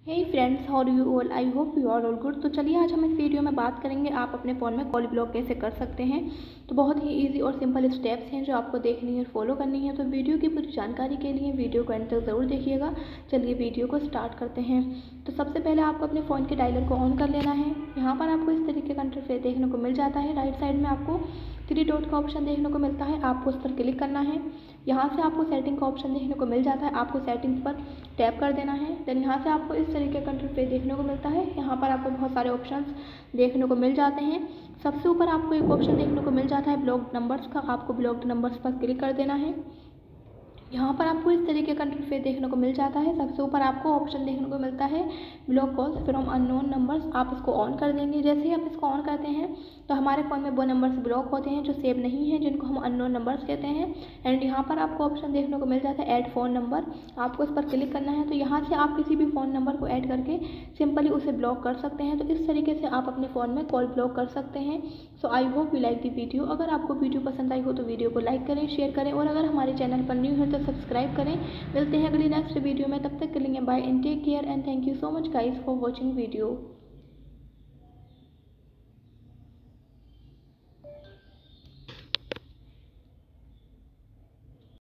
Hey friends, how are you all? I hope you are all good. तो चलिए आज हम इस वीडियो में बात करेंगे आप अपने फ़ोन में कॉल ब्लॉक कैसे कर सकते हैं। तो बहुत ही इजी और सिंपल स्टेप्स हैं जो आपको देखनी है और फॉलो करनी है। तो वीडियो की पूरी जानकारी के लिए वीडियो को एंड तक ज़रूर देखिएगा। चलिए वीडियो को स्टार्ट करते हैं। तो सबसे पहले आपको अपने फ़ोन के डायलर को ऑन कर लेना है। यहाँ पर आपको इस तरीके का इंटरफेस देखने को मिल जाता है। राइट साइड में आपको 3 डॉट का ऑप्शन देखने को मिलता है, आपको उस पर क्लिक करना है। यहाँ से आपको सेटिंग का ऑप्शन देखने को मिल जाता है, आपको सेटिंग्स पर टैप कर देना है। देन यहाँ से आपको इस तरीके का इंटरफेस देखने को मिलता है। यहाँ पर आपको बहुत सारे ऑप्शंस देखने को मिल जाते हैं। सबसे ऊपर आपको एक ऑप्शन देखने को मिल जाता है ब्लॉक्ड नंबर्स का, आपको ब्लॉक्ड नंबर्स पर क्लिक कर देना है। यहाँ पर आपको इस तरीके का इंटरफेस देखने को मिल जाता है। सबसे ऊपर आपको ऑप्शन देखने को मिलता है block calls from unknown numbers, आप इसको ऑन कर देंगे। जैसे ही आप इसको ऑन करते हैं तो हमारे फ़ोन में वो नंबर्स ब्लॉक होते हैं जो सेव नहीं है, जिनको हम अननोन नंबर्स कहते हैं। एंड यहाँ पर आपको ऑप्शन देखने को मिल जाता है ऐड फ़ोन नंबर, आपको इस पर क्लिक करना है। तो यहाँ से आप किसी भी फ़ोन नंबर को ऐड करके सिंपली उसे ब्लॉक कर सकते हैं। तो इस तरीके से आप अपने फ़ोन में कॉल ब्लॉक कर सकते हैं। So I hope you like the video. अगर आपको वीडियो पसंद आई हो तो वीडियो को लाइक करें, शेयर करें और अगर हमारे चैनल पर न्यू है तो सब्सक्राइब करें। मिलते हैं अगली नेक्स्ट वीडियो में, तब तक के लिए bye and take care and thank you so much guys for watching video.